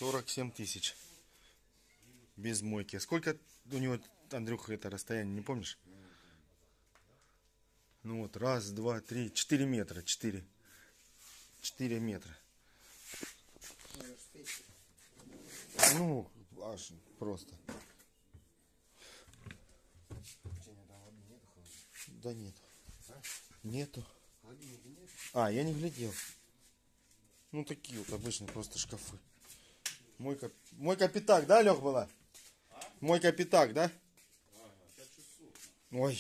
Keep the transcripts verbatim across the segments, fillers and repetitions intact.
сорок семь тысяч. Без мойки. Сколько у него, Андрюха, это расстояние, не помнишь? Ну вот, раз, два, три, четыре метра. Четыре. Четыре метра. Ну, аж просто. Да нет. Нету. А, я не глядел. Ну, такие вот обычные просто шкафы. Мойка, мойка пятак, да, Лех, была? Мойка пятак, да? Ой.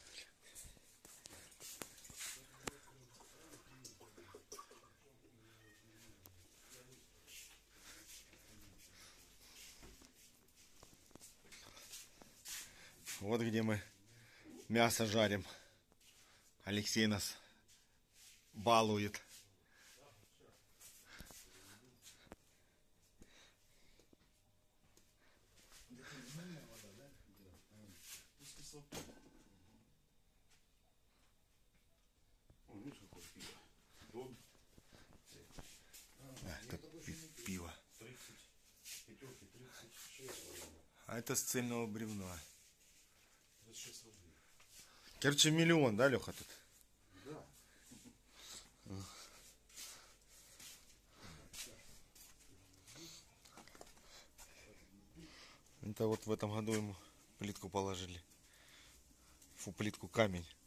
Вот где мы мясо жарим. Алексей нас балует. А, это пиво. А это с цельного бревна. Короче, миллион, да, Леха, тут? Да. Это вот в этом году ему плитку положили. Фу, плитку, камень.